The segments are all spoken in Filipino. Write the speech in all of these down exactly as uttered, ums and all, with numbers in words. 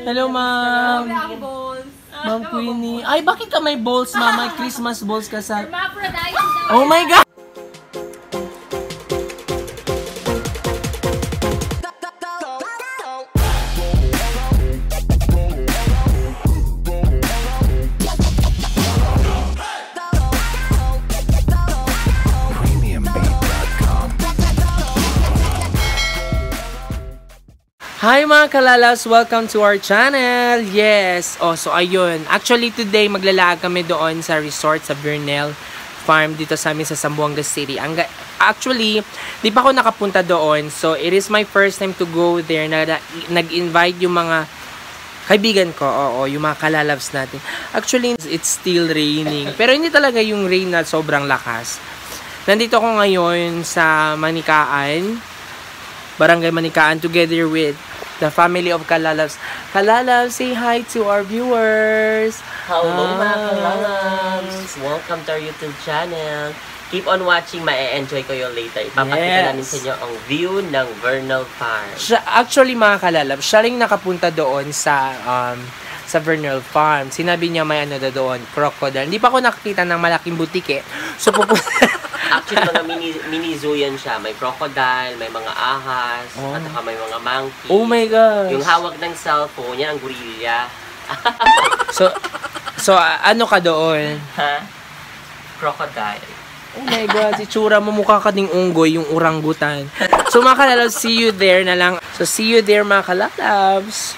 Hello, ma'am. Grabe ang balls. Ma'am Queenie. Ay, bakit ka may balls, ma'am? May Christmas balls ka sa... Hermaphrodite. Oh my God! Hi mga kalalabs! Welcome to our channel! Yes! Oh, so ayun. Actually, today maglalaan kami doon sa resort sa Virnell farm dito sa amin sa Zamboanga City. Ang, actually, di pa ako nakapunta doon. So, it is my first time to go there. Nag-invite yung mga kaibigan ko. Oo, yung mga kalalabs natin. Actually, it's still raining. Pero hindi talaga yung rain na sobrang lakas. Nandito ako ngayon sa Manikaan. Barangay Manikaan together with the family of Kalalabs. Kalalabs, say hi to our viewers. Hello ah. mga Kalalabs! Welcome to our YouTube channel. Keep on watching, ma-enjoy ko yung later. Ipapakita yes. namin sa inyo ang view ng Virnell Farm. Siya, actually mga Kalalabs, siya rin nakapunta doon sa um, sa Virnell Farm. Sinabi niya may ano na doon, crocodile. Hindi pa ako nakakita ng malaking butike. So pupunta... Actually, mga mini, mini zoo yan siya. May crocodile, may mga ahas, oh. at saka may mga monkey. Oh my gosh! Yung hawak ng cellphone, yan ang gorilla. so, so uh, ano ka doon? Ha? Crocodile. Oh my God, si tsura mo mukha ka ding unggoy, yung orangutan. So mga kalalabs, see you there na lang. So see you there mga kalalabs.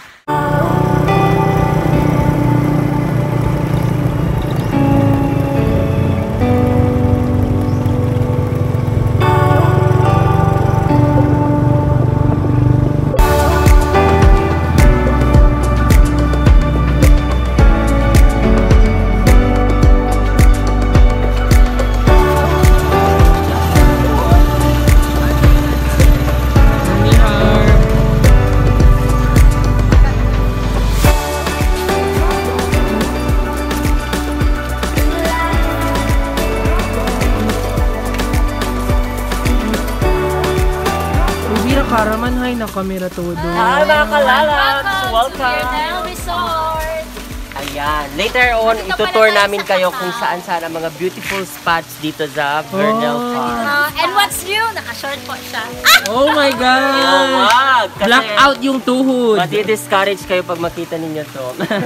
Karaman, hay na kamera todo. Hi mga Kalalabs! Welcome to Virnell Resort! Ayan. Later on, itutour namin kayo kung saan-saan ang mga beautiful spots dito sa Virnell Oh. Farm. Uh, and what's new? Naka-short po siya. Oh my God! Kasi Black out yung tuhod. mati-discourage kayo pag makita ninyo to.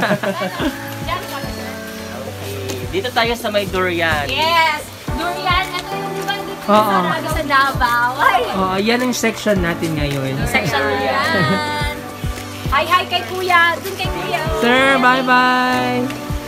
Okay. Dito tayo sa may durian. Yes! Durian, ito yung di ba dito Oo. sa, sa Davao? Ay! Oh, yan ang section natin ngayon. Section Durian! Hi, hi kay Kuya! Dun kay Kuya! Sir, bye-bye!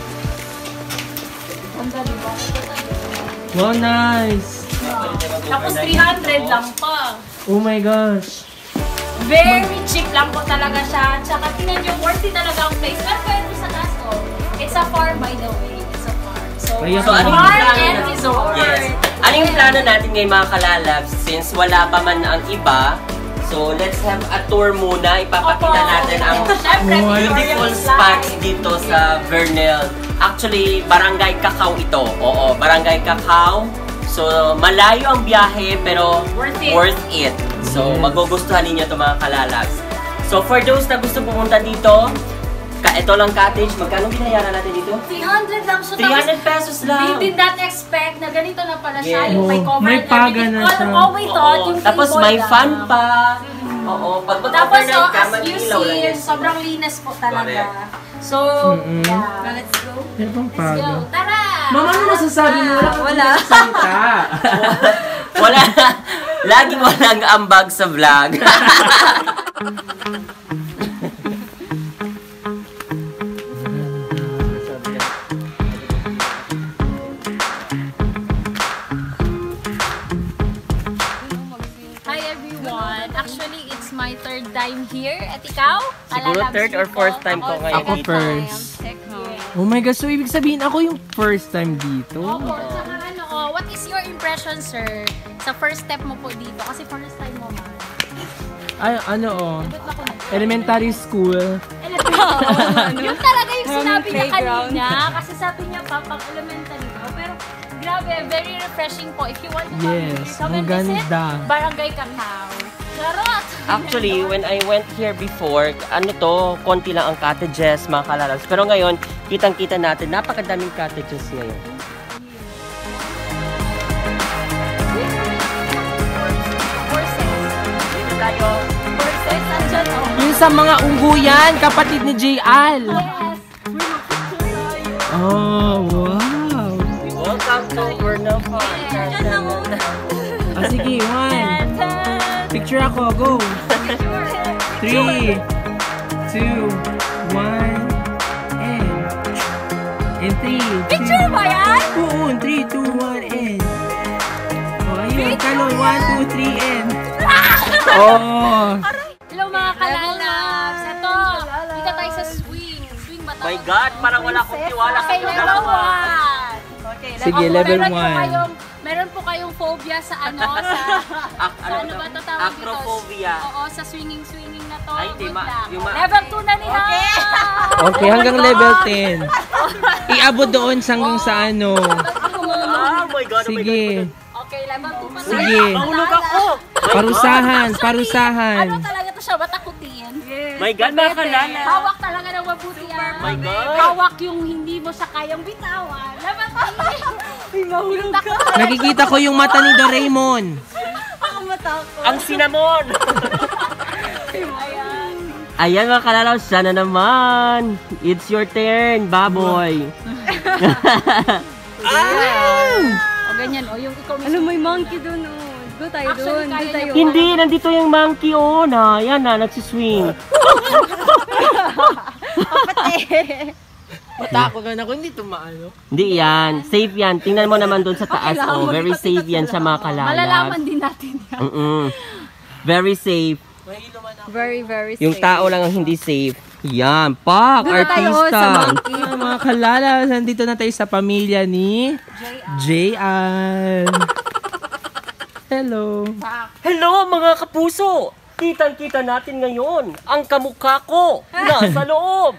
Wow, nice! Tapos three hundred lang pa. Oh my gosh! Very cheap lang po talaga siya. Tsaka tingnan nyo, worthy talaga ang place. Pero pwede sa taas ko. It's a farm by the way. It's a farm. So, Kaya So, ano yung farm plano and natin? resort. Yes. Ano yung plano natin ngayon mga Kalalabs? Since wala pa man ang iba, so let's have a tour muna. Ipapakita Opo. natin ang Siyempre, beautiful Victoria's spots Life. dito sa Virnell. Actually, Barangay Cacao ito. Oo, Barangay Cacao. So, malayo ang biyahe pero Worth it. worth it. So, Yes. magugustuhan ninyo ito mga Kalalabs. So, for those na gusto pumunta dito, ka ito lang cottage, magkano binayaran natin dito? three hundred lang. So, three hundred pesos we lang. did not expect na ganito na pala siya. Yes. Yung may Oo, cover may and paga everything. na All, siya. all we thought, Oo. yung Tapos table may lang. fan pa. Oo. Pag Tapos, so, mag-overnight ka, as you mag-ilaw lang see, yan. sobrang linas po talaga. So, Mm-mm. yeah. Let's go. Ano bang Let's paga? go. Tara! Mama, ano masasabi mo? Wala. Wala. Salita. Wala. Laging walang ambag sa vlog. Hi everyone! Actually, it's my third time here. At ikaw? Siguro Kalalabs third or ko. fourth time ko Ako, ngayon Ako dito. first. Oh my gosh, so ibig sabihin ako yung first time dito? Opo, tsaka ano, oh, what is your impression, sir, sa first step mo po dito? Kasi first time mo man. Ay, ano oh, Ba't ba ko na? elementary school. Yung talaga yung sinabi niya kanina. Kasi sabi niya pa, pang elementary daw. Pero grabe, very refreshing po. If you want to come Yes, here, come ang and visit ganda. Barangay Cacao. Charot! Actually, when I went here before, ano to, konti lang ang cottages, mga kalalabs. Pero ngayon, kitang-kita natin, napakadaming cottages ngayon. Dito tayo. Yung sa mga ungguyan, kapatid ni J Al. Oh, wow. Welcome to Virnell Farm. Ah, sige, one. Picture ako, go. Three, two, one, and. And three, Picture ba yan? two, three, two, one, and. Oh, ayun. Kalo, one, two, three, and. Oh. Hello mga kalalabs. Ito, dito tayo sa swing. Swing ba My God, parang wala akong tiwala sa Okay, iyo level dalawa. one. Okay, Sige, oh, level meron po one. kayong, meron po kayong phobia sa ano, sa, Ak sa ano ba ito tawag dito? Acrophobia. Oo, sa swinging-swinging na to. Ay, di Good ma- luck. yung ma- Level two na nila. Okay. Okay, hanggang level ten. Iabot doon hanggang sa ano. Oh my God, oh my Sige. God. Okay, level two pa na. Sige. Mahulog ako. Parusahan, parusahan. Ano talaga to siya? Batakutin. My God, mga kalala. Hawak talaga ng mabuti yan. My God. Hawak yung hindi mo siya kayang bitawan. Level three. Ay, mahulog ka. Nakikita ko yung mata ni Doraemon. Ako matakot. Ang cinnamon. Ayan. Ayan mga kalalaw, sana naman. It's your turn, baboy. Ah! O ganyan, o yung ikaw mismo. Alam, may monkey doon, oh. Go tayo Actually, doon. kaya Doon tayo. niya Hindi, nandito yung monkey, oh. Na, yan na, nagsiswing. Matako ka na ako, hindi tumaano. Hindi yan. Safe yan. Tingnan mo naman doon sa taas, oh. Very safe yan sa mga kalalaw. Malalaman din natin yan. Mm-mm. Very safe. Very, very Yung safe. tao lang ang hindi safe. Yan, pak, Doon na tayo, oh, artista. sa monkey. Ah, mga kalala, nandito na tayo sa pamilya ni J Al. Hello. Hello mga kapuso! Kitang-kita natin ngayon ang kamukha ko nasa loob.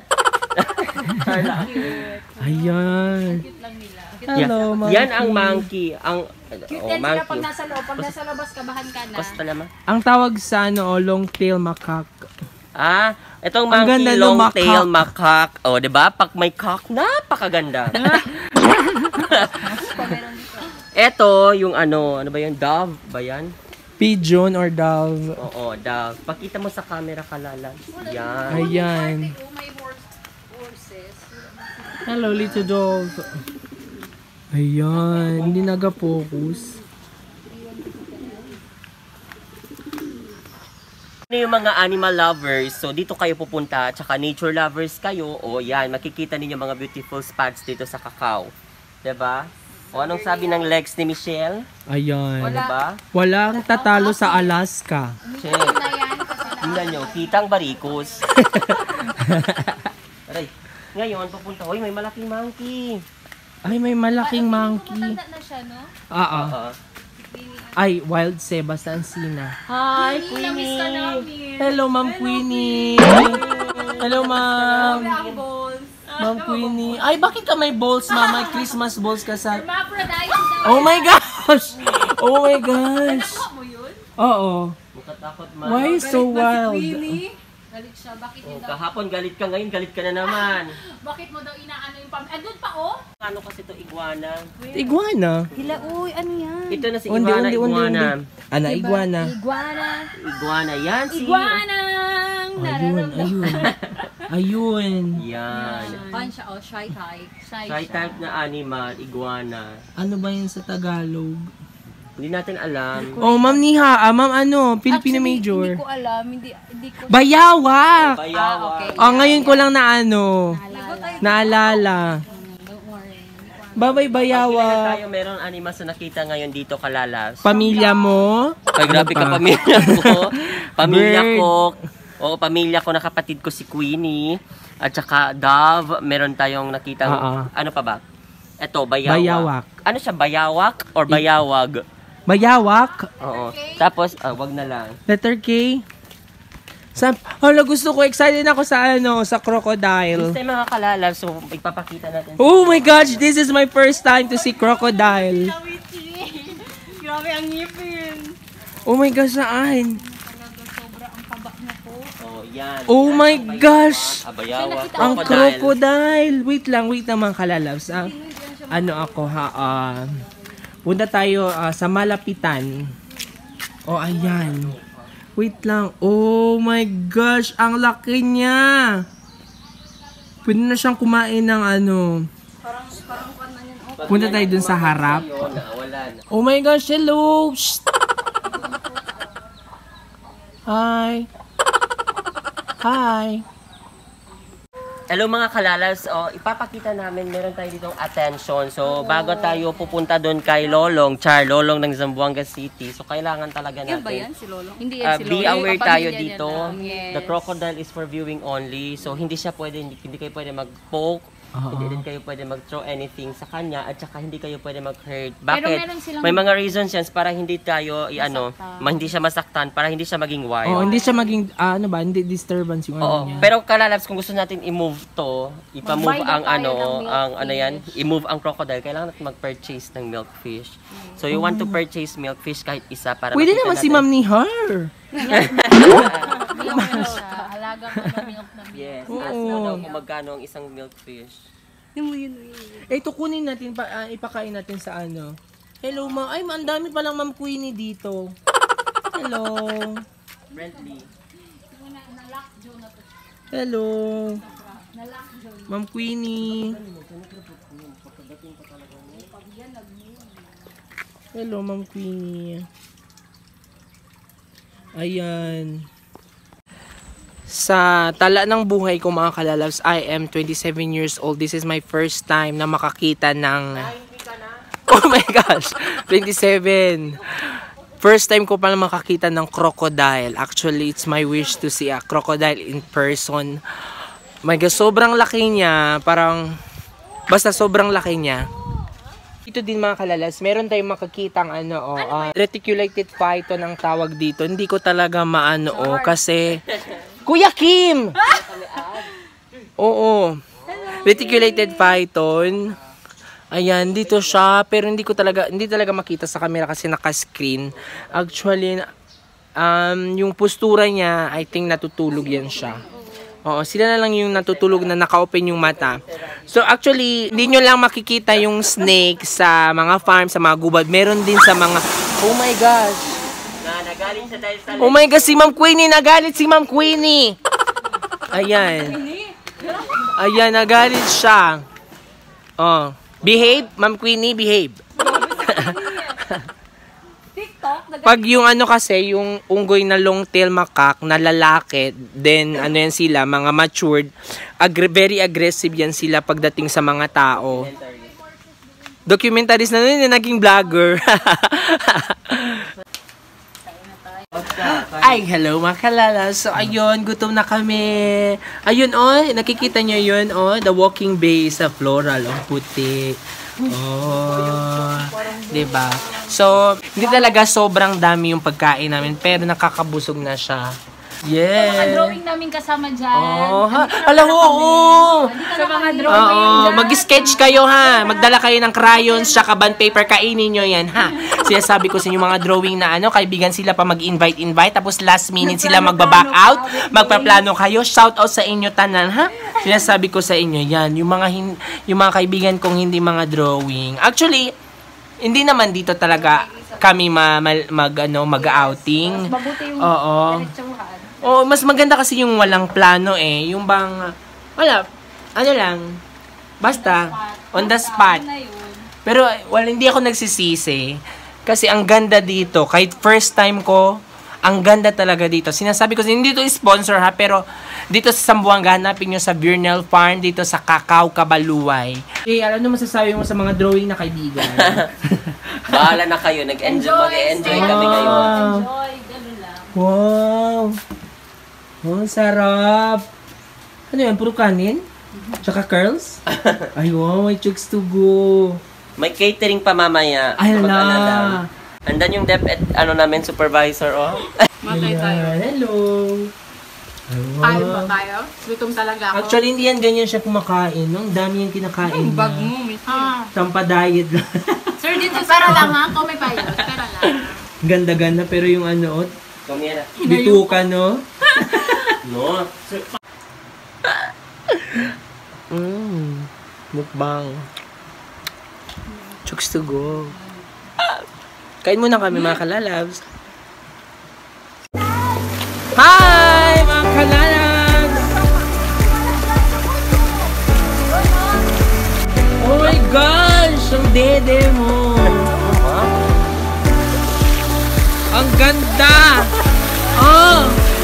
Ayan. Hello, yan, monkey. yan ang monkey. Ang Cute oh, yan sila pag monkey. nasa loob. Pag nasa labas, kabahan ka na. Basta naman. Ang tawag sa ano, oh, long tail macaque. Ah, itong Ang monkey ganda ng long macaque. tail macaque. Oh, 'di ba? Pag may cock, napakaganda. Ito yung ano, ano ba 'yan? Dove ba 'yan? Pigeon or dove. Oo, dove. Pakita mo sa camera kalala. Yan. Ayan. Oh, may horses. Hello, little dog. Ayan. Hindi naga-focus. Ano yung mga animal lovers, so dito kayo pupunta, tsaka nature lovers kayo, o yan, makikita ninyo mga beautiful spots dito sa Cacao. Diba? O anong sabi ng legs ni Michelle? Ayan. Diba? Walang tatalo sa Alaska. Check. Na yan kasi na. Tingnan nyo, kitang barikos. Aray. Ngayon, pupunta, hoy, may malaking monkey. Ay, may malaking monkey. Matanda na siya, no? Ah, ah. Oo. Ay, Wild Sebastian Sina. Hi, Namiss ka Queenie! namin. Hello, Ma'am Queenie. Hello, Ma'am. Ang balls. Ma'am Queenie. Ay, bakit ka may balls, Ma'am? May Christmas balls ka sa... Hermaphrodite daw. Oh my gosh! Oh my gosh! Nakuha mo yun? Oo. Matatakot man. Why so wild? Galit siya. Bakit Oh, yun daw? kahapon galit ka, ngayon galit ka na naman. Bakit mo daw inaano yung pam... Andun pa, oh? Ano kasi to iguana? Iguana. Hila, uy, ano yan? Ito na si Undi, iguana, undi, undi, iguana. undi. Ana, iguana. Iguana. Iguana, yan si... Iguanang Ayun, nararamdaman. ayun. Ayun. Yan. Pan siya, oh, shy type. Shy, Shy siya. type na animal, iguana. Ano ba yun sa Tagalog? Hindi natin alam. Oh, Ma'am Niha. Ah, Ma'am ano? Filipino Actually, major. Hindi ko alam. Hindi, hindi ko... Bayawak! Bayawa. okay. Oh, ngayon ko lang na ano. Naalala. Naalala. Don't worry. Babay Pag Bayawa. tayo meron animal na nakita ngayon dito kalalas. Pamilya mo? Ay, grabe ka Ano pa? pamilya ko. Pamilya Bird. ko. Oo, pamilya ko na kapatid ko si Queenie. At saka Dove. Meron tayong nakitang... Oo. Ano pa ba? Ito, bayawak. Bayawak. Ano siya? Bayawak or bayawag? Bayawak. Oo. Tapos, ah, wag na lang. Letter K. Sa, hala, gusto ko. Excited ako sa ano, sa crocodile. Gusto yung mga kalala, so ipapakita natin. Oh my gosh, this is my first time to see crocodile. Grabe ang ngipin. Oh my gosh, saan? yan. Oh my gosh! Abayawa. Ang crocodile! Wait lang, wait naman kalalabs. Ah, ano ako ha? Uh, punta tayo uh, sa malapitan. Oh, ayan. Wait lang. Oh my gosh! Ang laki niya! Pwede na siyang kumain ng ano. Punta tayo dun sa harap. Oh my gosh! Hello! Shh. Hi! Hi! Hello mga kalalabs, oh, ipapakita namin, meron tayo ditong attention. So, bago tayo pupunta doon kay Lolong, Char, Lolong ng Zamboanga City. So, kailangan talaga natin. Yan ba yan si Lolo? Hindi Uh, yan si be Lolo. aware Yung tayo kapamilya niya dito. lang. Yes. The crocodile is for viewing only. So, hindi siya pwede, hindi, hindi kayo pwede mag-poke. Uh-huh. Hindi din kayo pwede mag-throw anything sa kanya. At saka hindi kayo pwede mag-hurt. Pero Bakit? meron silang- May mga reasons yan para hindi tayo, i-ano, ma- hindi siya masaktan, para hindi siya maging wild. Oh, hindi siya maging, ah, ano ba, hindi disturbance yung ano Oo, niya. pero kalalabs, kung gusto natin i-move to, ipa-move Mag-buy ang na tayo ano, ng ang ano yan, milkfish. i-move ang crocodile, kailangan natin mag-purchase ng milkfish. So you want to purchase milkfish kahit isa para Pwede makita naman si natin- Ma'am ni Her. Milk na siya. Alagang ano, milk na milk. Yes, Oo. ask mo daw kung magkano ang isang milkfish. Yun mo yun, yun, yun. Eh, ito kunin natin, pa, ah, ipakain natin sa ano. Hello, Ma. Ay, ang dami palang Ma'am Queenie dito. Hello. Friendly. Hello. Ma'am Queenie. Hello, Ma'am Queenie. Ayan. Sa tala ng buhay ko mga kalalabs, I am twenty-seven years old. This is my first time na makakita ng... Oh my gosh! twenty-seven. First time ko pala makakita ng crocodile. Actually, it's my wish to see a crocodile in person. My God, sobrang laki niya. Parang... Basta sobrang laki niya. Ito din mga kalalas, meron tayong makakitang ano, oh, uh, reticulated python ang tawag dito. Hindi ko talaga maano, oh, kasi... Kuya Kim! Oo. Reticulated python. Ayan, dito siya. Pero hindi ko talaga, hindi talaga makita sa camera kasi naka-screen. Actually, um, yung postura niya, I think natutulog yan siya. Oo, sila na lang yung natutulog na naka-open yung mata. So actually, hindi nyo lang makikita yung snake sa mga farm, sa mga gubad. Meron din sa mga, oh my gosh. Na, nagaling siya dahil sa... Oh my God, si Ma'am Queenie, nagalit si Ma'am Queenie. Ayan. Ayan, nagalit siya. Oh, behave, Ma'am Queenie, behave. Pag yung ano kasi, yung unggoy na long tail macaque na lalaki, then ano yan sila, mga matured, agre very aggressive yan sila pagdating sa mga tao. Documentaries na nun, naging vlogger. Ay, hello mga kalala. So, ayun, gutom na kami. Ayun, oh, nakikita nyo yun, oh, the walking bay sa floral, oh, puti. Oh, diba? So, hindi talaga sobrang dami yung pagkain namin, pero nakakabusog na siya. Yes. Mga drawing namin kasama dyan. Oh, ha? Alam mo, oo. Sa mga drawing Oo, dyan. mag-sketch kayo ha. Magdala kayo ng crayons, tsaka bond paper, kainin nyo yan ha. Siya sabi ko sa inyo mga drawing na ano, kaibigan sila pa mag-invite-invite, tapos last minute sila magba-back out, magpaplano kayo, shout out sa inyo tanan ha. Sinasabi ko sa inyo yan, yung mga, hin yung mga kaibigan kong hindi mga drawing. Actually, hindi naman dito talaga kami ma ma mag ano mag-outing. Mabuti yung Oo. diretsuhan. Oh, mas maganda kasi yung walang plano eh. Yung bang, wala, ano lang, basta, on the spot. Na yun. Pero, well, hindi ako nagsisisi. Kasi ang ganda dito, kahit first time ko, ang ganda talaga dito. Sinasabi ko, hindi ito sponsor ha, pero dito sa Zamboanga, hanapin nyo sa Virnell Farm, dito sa Cacao, Cabaluay. Eh, ano masasabi mo sa mga drawing na kaibigan? Bahala na kayo, nag-enjoy, mag-enjoy stay. kami ngayon. Enjoy, ganun lang. Wow! Oh, sarap! Ano yan? Puro kanin? Tsaka curls? Ay, wow, may chicks to go. May catering pa mamaya. Ay, Mag- ano lang. ala. Andan yung dep et, ano namin, supervisor, oh. Matay tayo. Ayan, hello! Ay, wow. Tayo ba tayo? Gutom talaga ako. Actually, hindi yan ganyan siya kumakain. No? Ang dami yung kinakain Ang bag niya. mo, miss. Ah. Tampa diet lang. Sir, dito pera lang ha. Kung may bayad, pera lang. Ganda-ganda, pero yung ano, oh, Kumira. bituka, no? No. Mmm. Mukbang. Chooks to go. Kain muna kami mga kalalabs. Hi mga kalalabs! Oh my gosh! Ang dede mo! Ang ganda! Oh!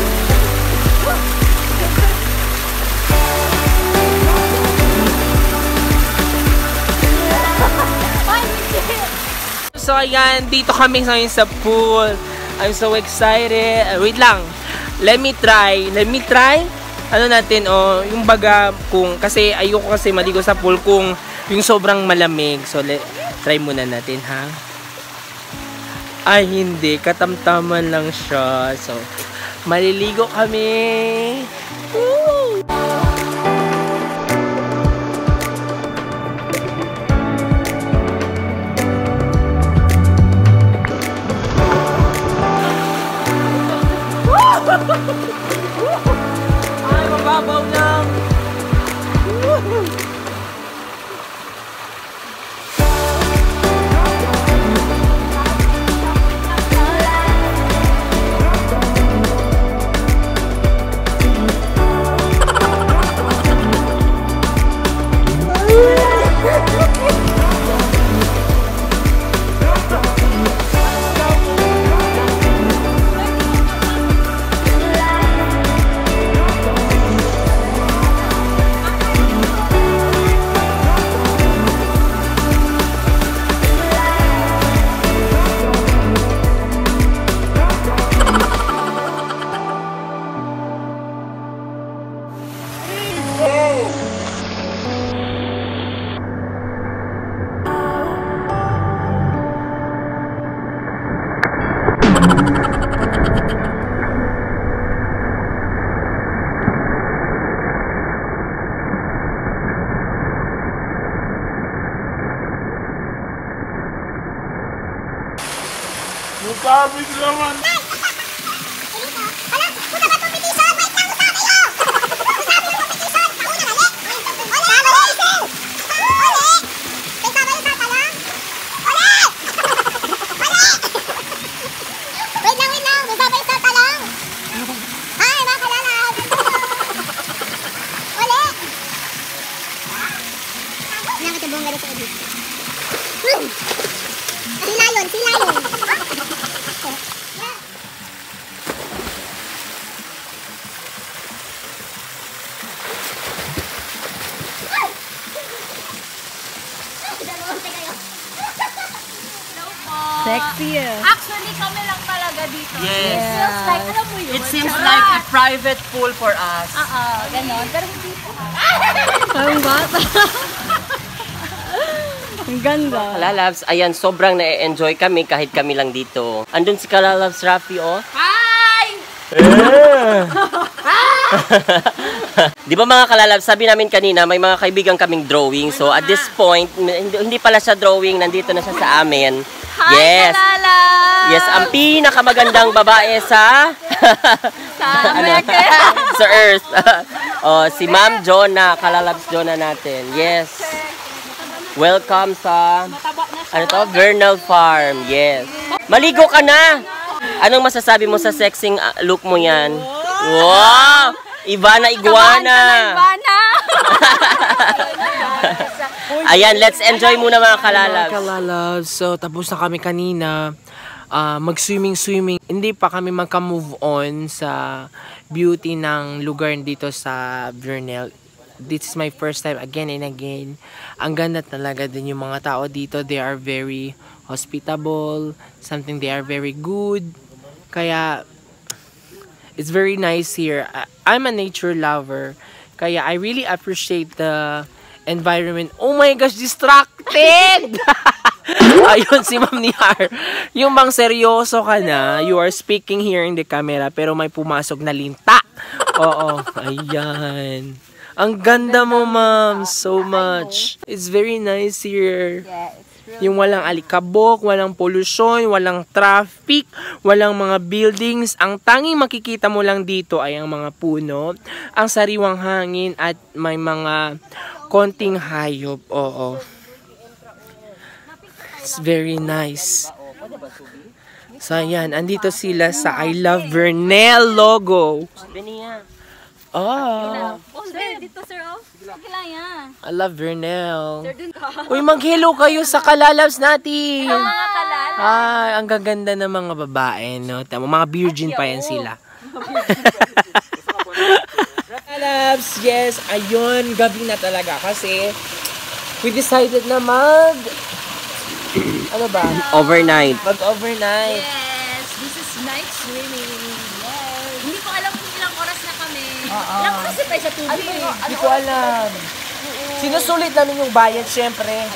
So ayan, dito kami ngayon sa pool. I'm so excited. Uh, wait lang. Let me try. Let me try. Ano natin, oh, yung baga kung, kasi ayoko kasi maligo sa pool kung yung sobrang malamig. So, let, try muna natin, ha? Ay, hindi. Katamtaman lang siya. So, maliligo kami. Woo! Ay, mababaw lang. Mukabig naman! Silayon, silayon. Sexy eh. Actually, kami lang talaga dito. Yes. It feels like, alam mo yun? It seems like a private pool for us. Oo, ganon. Pero hindi po. Parang bata. Ang ganda. Kalalabs, ayan, sobrang na-enjoy kami kahit kami lang dito. Andun si Kalalabs Rafi, oh. Hi! Di ba mga kalalabs, sabi namin kanina, may mga kaibigan kaming drawing. So at this point, hindi, hindi pala siya drawing, nandito na siya sa amin. Hi, Yes. Kalalabs! Yes, ang pinakamagandang babae sa Sa ano? Sa Earth. Oh, si Ma'am Jonah, Kalalabs Jonah natin. Yes. Welcome sa ano to? Virnell Farm. Yes. Maligo ka na. Anong masasabi mo sa sexing uh, look mo yan? Wow! Ivana Iguana. Ivana! Ayan, let's enjoy muna mga kalalabs. Mga kalalabs, so tapos na kami kanina. Uh, mag-swimming-swimming. Hindi pa kami magka-move on sa beauty ng lugar dito sa Virnell. This is my first time again and again. Ang ganda talaga din yung mga tao dito. They are very hospitable. Something they are very good. Kaya, it's very nice here. I'm a nature lover. Kaya, I really appreciate the environment. Oh my gosh, distracted! Ayun si Ma'am Nihar. Yung bang seryoso ka na, you are speaking here in the camera, pero may pumasok na linta. Oo, ayan. Ang ganda mo, ma'am. So much. It's very nice here. Yeah, it's Yung walang alikabok, walang polusyon, walang traffic, walang mga buildings. Ang tanging makikita mo lang dito ay ang mga puno, ang sariwang hangin at may mga konting hayop. Oo. It's very nice. So, ayan. Andito sila sa I Love Virnell logo. Oh. Oh, sir, dito sir, oh. Kila yan. I Love Virnell. Uy, mag-hello kayo sa kalalabs natin. Mga kalala. Ay, ang gaganda ng mga babae, no? Tama, mga virgin pa yan sila. Kalalabs, yes. Ayun, gabi na talaga. Kasi, we decided na mag... ano ba? Overnight. Mag-overnight. Yes, this is night swimming. Yes. Hindi ko alam kung ilang oras na kami. Oo. Ilang oras na tayo sa tubig. Hindi ko alam. Sinusulit namin yung bayad, syempre.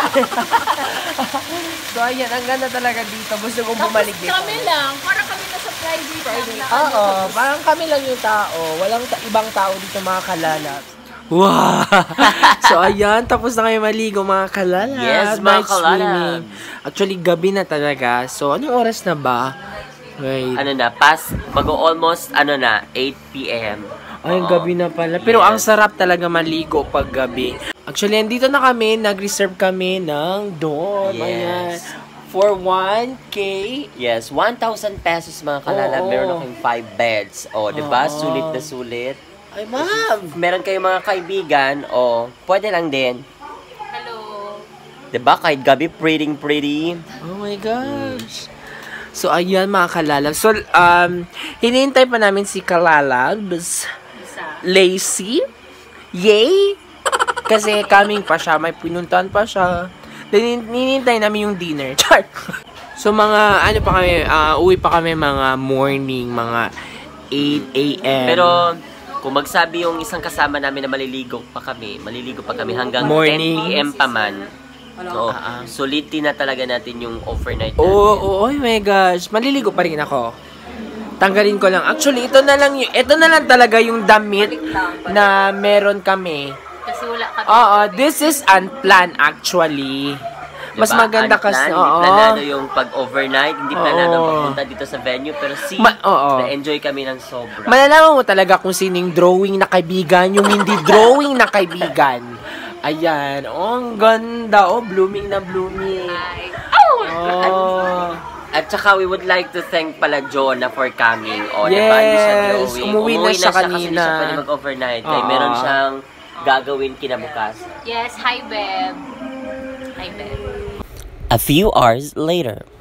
So, ayan, ang ganda talaga dito. Gusto kong bumalik dito. Kami lang, para kami nasa private lang. Oo, parang kami lang yung tao. Walang ta- ibang tao dito, mga kalalabs. Wow! So, ayan, tapos na kayo maligo, mga kalalabs. Yes, mga Night kalalabs. swimming. Actually, gabi na talaga. So, anong oras na ba? Wait. Ano na, past, mag-almost, ano na, eight p m Ay, gabi na pala. Pero ang sarap talaga maligo pag gabi. Actually, andito na kami. Nag-reserve kami ng dorm. Yes. Ayan. For one K. Yes, one thousand pesos mga kalalab. Oo. Meron akong five beds. O, di ba? Oo. Sulit na sulit. Ay, ma'am. Meron kayong mga kaibigan, o, pwede lang din. Hello. Di ba? Kahit gabi, pretty pretty. Oh my gosh. So, ayan mga kalalabs. So, um, hinihintay pa namin si kalalabs. Lazy. Yay! Kasi coming pa siya. May pinuntahan pa siya. Then, hinihintay namin yung dinner. Char! So, mga, ano pa kami, uh, uwi pa kami mga morning, mga eight a m Pero, kung magsabi yung isang kasama namin na maliligo pa kami, maliligo pa kami hanggang Morning. ten p m pa man. So, sulitin na talaga natin yung overnight natin. Oo, oh, oh, my gosh. Maliligo pa rin ako. Tanggalin ko lang. Actually, ito na lang yung, ito na lang talaga yung damit na meron kami. Kasi wala kami. Oo, this is unplanned actually. Mas Diba? maganda kasi, Unplanned, oo. Hindi planado yung pag-overnight, hindi planado Oo. magpunta dito sa venue, pero see, Ma- oo. na-enjoy kami ng sobra. Malalaman mo talaga kung sining drawing na kaibigan, yung hindi drawing na kaibigan. Ayan. Oh, ang ganda. Oh, blooming na blooming. Ay. Oh. At saka we would like to thank pala Jonah for coming. O, Yes, diba? Hindi siya drawing. umuwi na siya kasi kanina. hindi siya pwede mag-overnight. Kaya Oo. meron siyang gagawin kinabukas. Yes, hi, Beb. Hi, Beb. A few hours later.